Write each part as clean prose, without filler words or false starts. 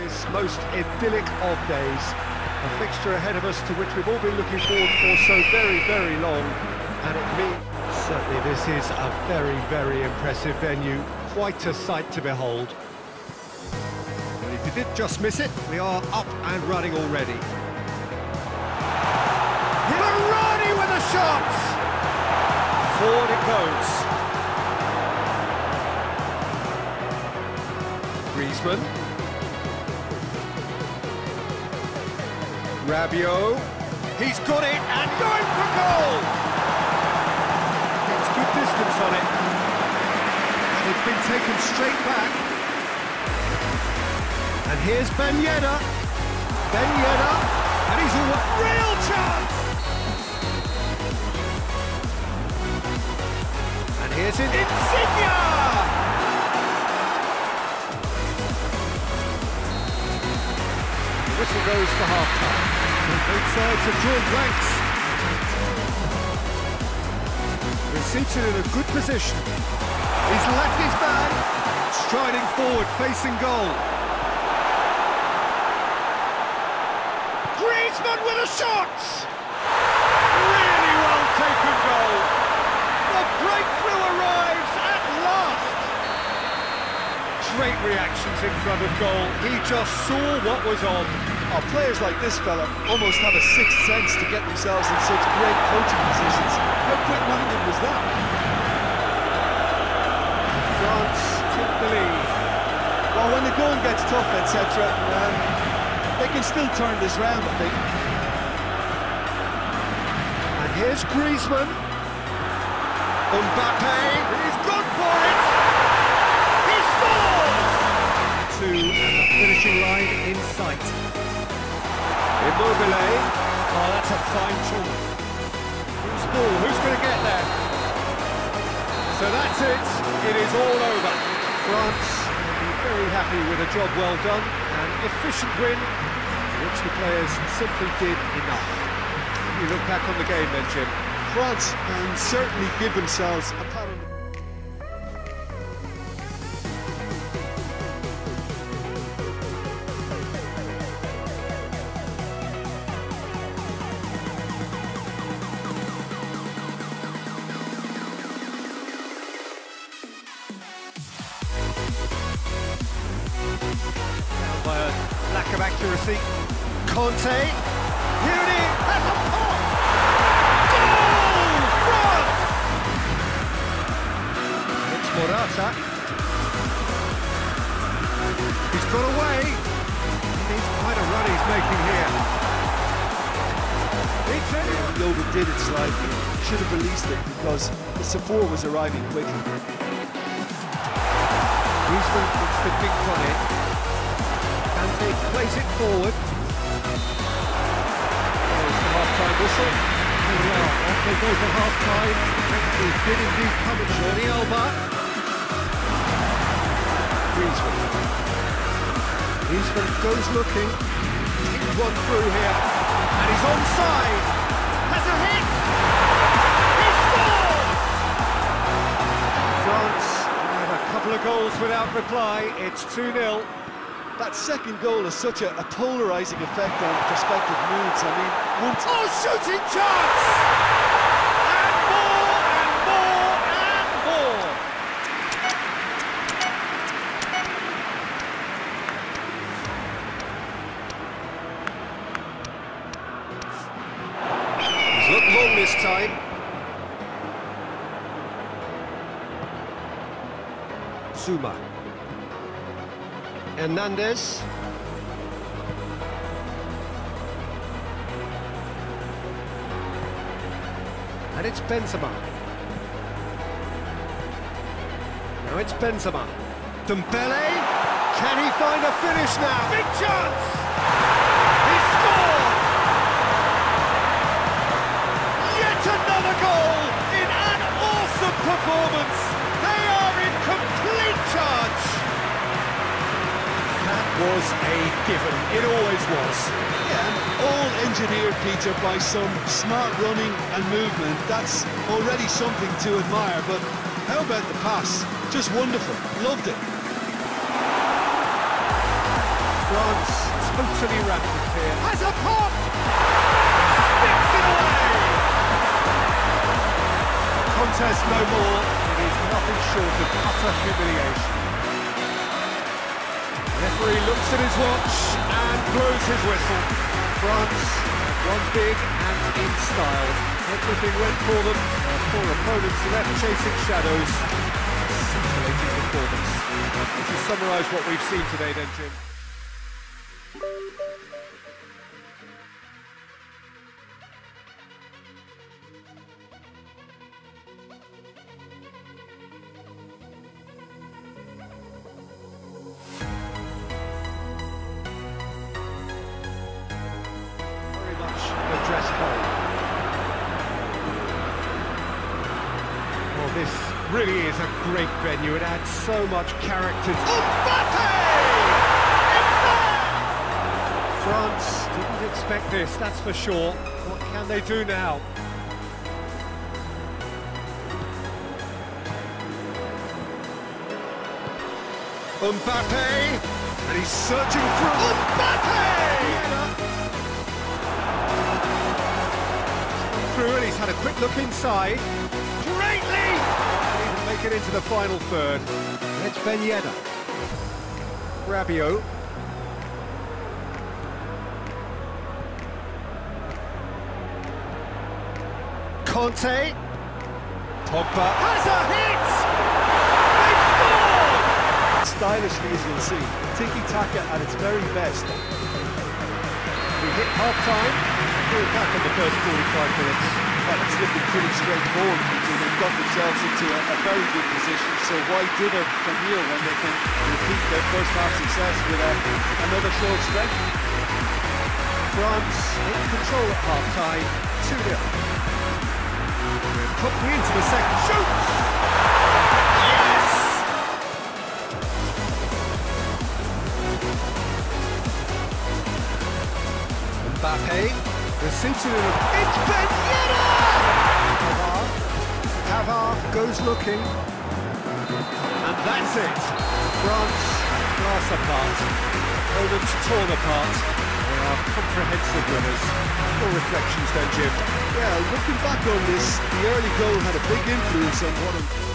this most idyllic of days. A fixture ahead of us to which we've all been looking forward for so very, very long. And it means certainly this is a very, very impressive venue. Quite a sight to behold. But if you did just miss it, we are up and running already. Barani with a shot! Forward it goes. Griezmann. Rabiot. He's got it and going for goal! Gets good distance on it. And it's been taken straight back. And here's Ben Yedder. Ben Yedder. And he's a real chance! And here's Insigne! The whistle goes for half-time. Both sides have drawn blanks. They're seated in a good position. He's left his man, striding forward, facing goal. Griezmann with a shot! Really well taken goal. The breakthrough arrives at last. Great reactions in front of goal. He just saw what was on. Oh, players like this fella almost have a sixth sense to get themselves in such great coaching positions. How quick-minded was that? France took the lead. Well, when the going gets tough, etc., they can still turn this round, I think. And here's Griezmann. Mbappe, he's gone for it! He scores! Two, and the finishing line in sight. Immobile. Oh, that's a fine tool. Who's ball? Who's going to get there? So that's it. It is all over. France will be very happy with a job well done. An efficient win, for which the players simply did enough. You look back on the game then, Jim. France can certainly give themselves a pat on the... By a lack of accuracy. Conte. Here it is. That's a pop. Goal! France! It's Morata. He's got away. He's quite a run he's making here. He overdid it slightly. Should have released it because the support was arriving quickly. Griezmann puts the big one in. Kante plays it forward. There's the half-time whistle. Here we are, off they go for half-time. It did indeed come at Jordi Alba. Griezmann. Griezmann goes looking. Kicks one through here. And he's onside. Has a hit! He scores! France have a couple of goals without reply. It's 2-0. That second goal has such a polarising effect on prospective moods. I mean, once... Oh, shooting chance! And more, and more, and more! He's looked long this time. Zuma. Hernandez. And it's Benzema. Now it's Benzema. Dembele. Can he find a finish now? Big chance! He scored! Yet another goal in an awesome performance. They are in complete charge. That was a given. It always was. Yeah, all engineered, Peter, by some smart running and movement. That's already something to admire, but how about the pass? Just wonderful. Loved it. France totally rampant here. Has a pop! Sticks it away! Contest no more. It is nothing short of utter humiliation. The referee looks at his watch and blows his whistle. France won big and in style. Everything went for them. Their poor opponents left chasing shadows. Scintillating performance. Would you summarise what we've seen today then, Jim? Well, this really is a great venue. It adds so much character. France didn't expect this, that's for sure. What can they do now? Mbappe, and he's searching for Mbappe! Through, and he's had a quick look inside. Greatly! Didn't even make it into the final third. It's Ben Yedder. Rabiot. Conte. Pogba. Has a hit! They've scored! Stylishly, as you'll see, tiki-taka at its very best. We hit half-time. We're back in the first 45 minutes. Well, it's looking pretty straightforward. They've got themselves into a very good position, so why dither from here when they can repeat their first half success with another show of strength? France in control at half-time, 2-0. Properly into the second, shoots! Yes! Mbappe, the Cincinnati, it's Ben Yedder! Pavard goes looking, and that's it. France glass apart, opponents torn apart. They are comprehensive winners. More reflections then, Jim? Yeah, looking back on this, the early goal had a big influence on what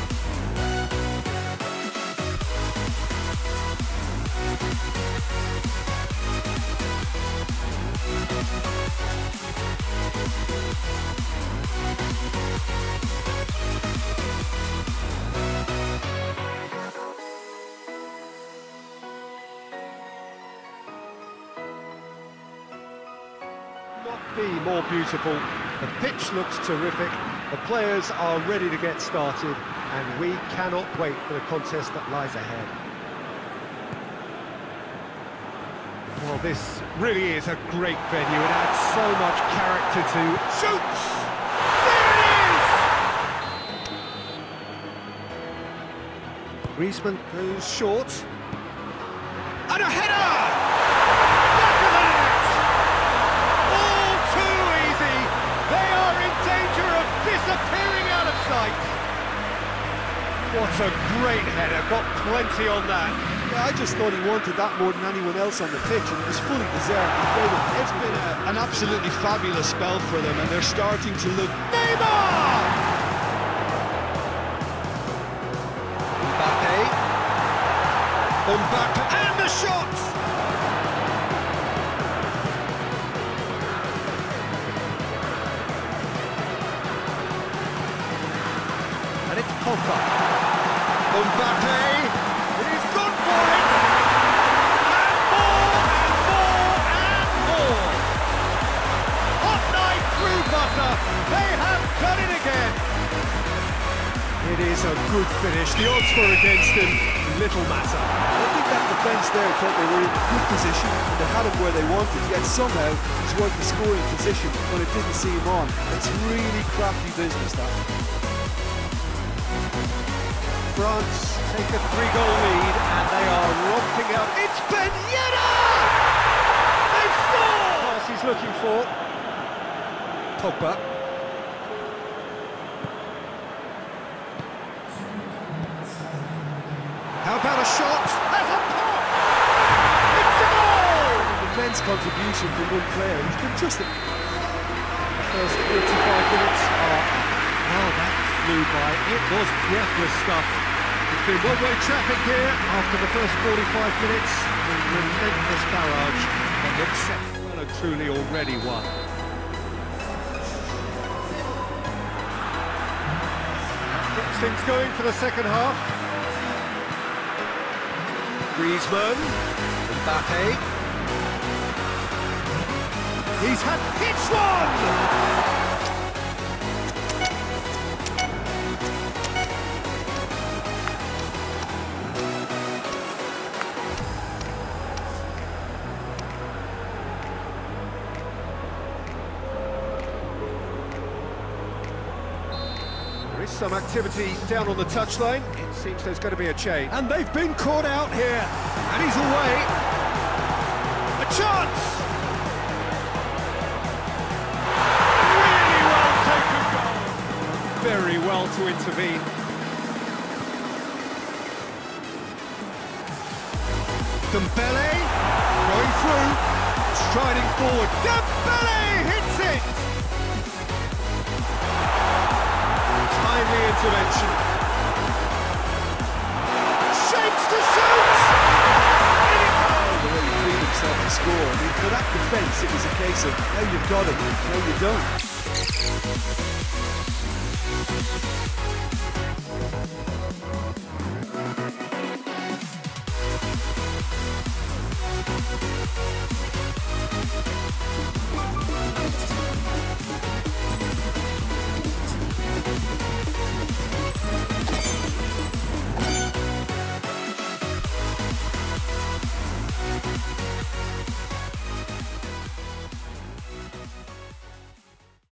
Not be more beautiful. The pitch looks terrific. The players are ready to get started, and we cannot wait for the contest that lies ahead. Well, this really is a great venue. It adds so much character to... Shoots! There it is! Griezmann goes short. And a header! Disappearing out of sight. What a great header, got plenty on that. Yeah, I just thought he wanted that more than anyone else on the pitch, and it was fully deserved. It's been an absolutely fabulous spell for them, and they're starting to look... Neymar! Mbappe, and the shot! And it's Pogba. Mbappe, he's gone for it! And more, and more, and more! Hot knife through butter, they have done it again! It is a good finish, the odds were against him, little matter. I think that defence there thought they were in a good position, and they had him where they wanted, yet somehow he's worked the scoring position when it didn't see him on. It's really crafty business, that. France take a 3-goal lead, and they are romping out. It's Ben Yedder! They've scored! Pass he's looking for. Pogba. How about a shot? Has a pop! It's a goal! immense contribution from one player. He's been trusted. The first 45 minutes are... Oh, that flew by. It was breathless stuff. It's been one-way traffic here after the first 45 minutes. The relentless barrage and the second well and truly already won. Gets things going for the second half. Griezmann, Mbappe. He's hits one! There is some activity down on the touchline. It seems there's going to be a change. And they've been caught out here. And he's away. A chance! Really well taken goal. Very well to intervene. Dembele going through, striding forward. Dembele hits it! Timely intervention. Shapes to shoot! The way he freed himself to score. I mean, for that defence, it was a case of now you've got it, now you don't.